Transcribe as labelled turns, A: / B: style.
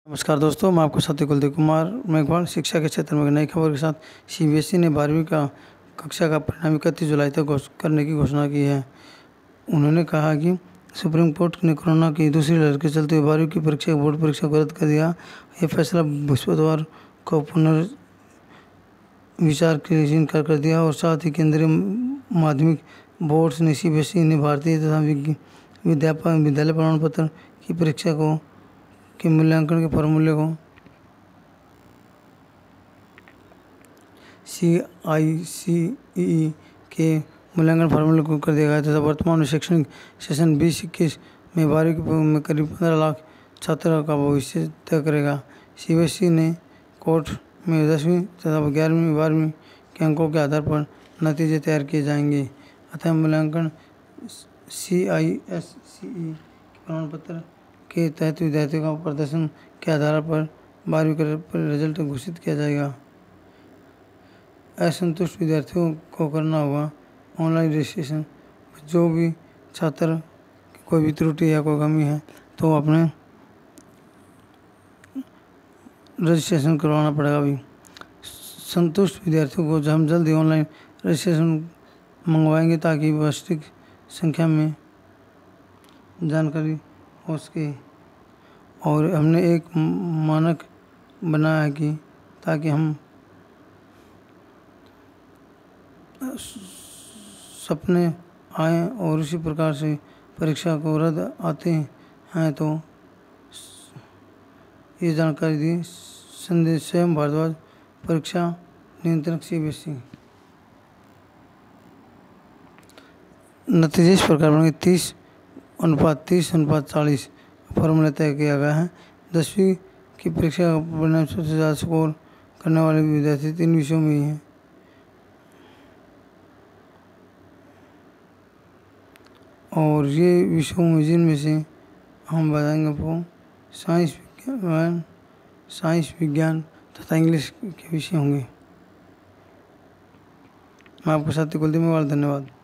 A: नमस्कार दोस्तों, मैं आपका साथी कुलदीप कुमार मेघवाल। शिक्षा के क्षेत्र में एक नई खबर के साथ सीबीएसई ने 12वीं का कक्षा का परिणाम 31 जुलाई तक करने की घोषणा की है। उन्होंने कहा कि सुप्रीम कोर्ट ने कोरोना की दूसरी लहर के चलते 12वीं की परीक्षा बोर्ड परीक्षा को रद्द कर दिया। यह फैसला बृहस्पतिवार को पुनर्विचार के लिए इनकार कर दिया और साथ ही केंद्रीय माध्यमिक बोर्ड ने सीबीएसई ने भारतीय तथा विद्यालय प्रमाण पत्र की परीक्षा के मूल्यांकन के फॉर्मूले को CICEE के मूल्यांकन फार्मूले को कर दिया गया तथा वर्तमान में शैक्षणिक सेशन 2021 में 12वीं में करीब 15 लाख छात्रों का भविष्य तय करेगा। सीबीएसई ने कोर्ट में 10वीं तथा 11वीं 12वीं के अंकों के आधार पर नतीजे तैयार किए जाएंगे। अतः मूल्यांकन CISCE के प्रमाण पत्र के तहत विद्यार्थियों का प्रदर्शन के आधार पर 12वीं का रिजल्ट घोषित किया जाएगा। असंतुष्ट विद्यार्थियों को करना होगा ऑनलाइन रजिस्ट्रेशन। जो भी छात्र की कोई भी त्रुटि या कोई कमी है तो अपने रजिस्ट्रेशन करवाना पड़ेगा। अभी संतुष्ट विद्यार्थियों को हम जल्दी ऑनलाइन रजिस्ट्रेशन मंगवाएंगे ताकि वास्तविक संख्या में जानकारी हो सके। और हमने एक मानक बनाया है कि ताकि हम सपने आए और उसी प्रकार से परीक्षा को रद्द आते हैं तो ये जानकारी दी संदेश स्वयं भारद्वाज, परीक्षा नियंत्रक सीबीएसई। नतीजे इस प्रकार बनेंगे। 30:30:40 फॉर्मूला तय किया गया है। 10वीं की परीक्षा का परिणाम सबसे ज़्यादा स्कोर करने वाले विद्यार्थी 3 विषयों में ही हैं। और ये विषयों में जिनमें से हम बताएंगे आपको साइंस विज्ञान तथा इंग्लिश के विषय होंगे। मैं आपके साथी कुलदीप कुमार, धन्यवाद।